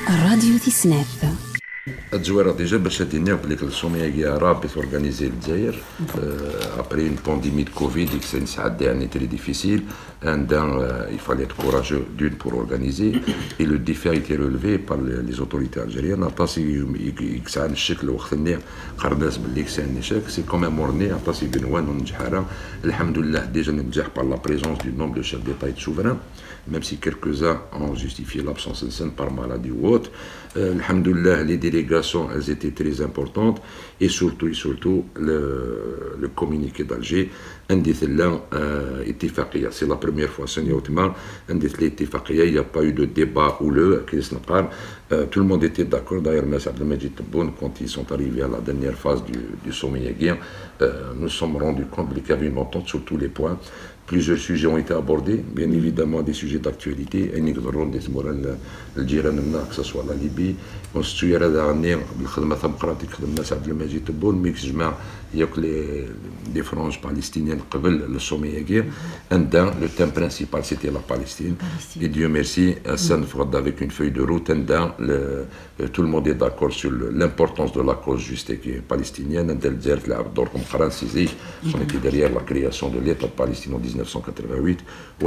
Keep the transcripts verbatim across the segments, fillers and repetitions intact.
الراديو تسناف. الجويرة ديجا باش تديني بليك السومية رابط organiser الجزائر après une pandémie de Covid et que c'est une saade année très difficile. Un il fallait être courageux d'une pour organiser et le défi a été relevé par les autorités algériennes. عطاسي يكسعن الشكل وقت اللي قرناس باللي كسعن الشكل c'est quand même orné عطاسي بنوان ونجحارا الحمد لله déjà ننجح par la présence du nombre de chefs d'État et de souverains même si quelques-uns ont justifié l'absence de scène par maladie ou autre. Euh, Alhamdoulilah, les délégations, elles étaient très importantes et surtout, et surtout le, le communiqué d'Alger, euh, c'est la première fois, il n'y a pas eu de débat houleux, euh, tout le monde était d'accord. D'ailleurs, M. Abdelmajid Tebboune, quand ils sont arrivés à la dernière phase du, du sommet yéguien, euh, nous sommes rendus compte qu'il y avait une entente sur tous les points. Plusieurs sujets ont été abordés, bien évidemment des sujets d'actualité, que ce soit la Libye, constitué à la dernière, il y a que les, les franges palestiniennes le sommet yéguien. Le thème principal c'était la Palestine. Et Dieu merci, avec une feuille de route, le, tout le monde est d'accord sur l'importance de la cause juste et palestinienne. On était derrière la création de l'État palestinien en dix-neuf cent quatre-vingt-huit.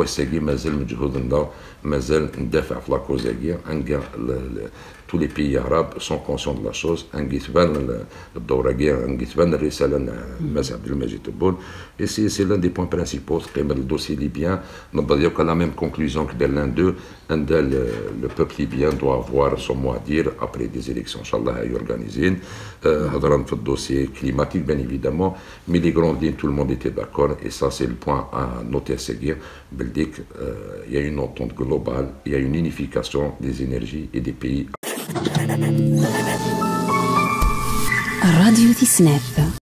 Tous les pays arabes sont conscients de la chose. Et c'est l'un des points principaux. Le dossier libyen n'a pas la même conclusion que l'un d'eux. Le peuple libyen doit avoir son mot à dire après des élections, Inch'Allah, organisées. Le dossier climatique, bien évidemment, mais les grandes lignes, tout le monde était d'accord. Et ça, c'est le point à noter à seguir. Il y a une entente globale, il y a une unification des énergies et des pays. الراديو تسناف.